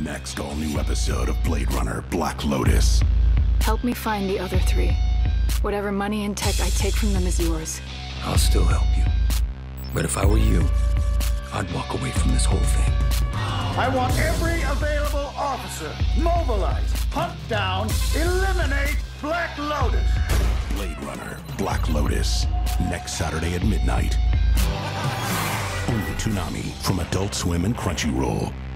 next all-new episode of Blade Runner Black Lotus. Help me find the other three. Whatever money and tech I take from them is yours. I'll still help you. But if I were you, I'd walk away from this whole thing. I want every available officer mobilized, hunt down, eliminate Black Lotus. Blade Runner Black Lotus, next Saturday at midnight. Only TOONAMI from Adult Swim and Crunchyroll.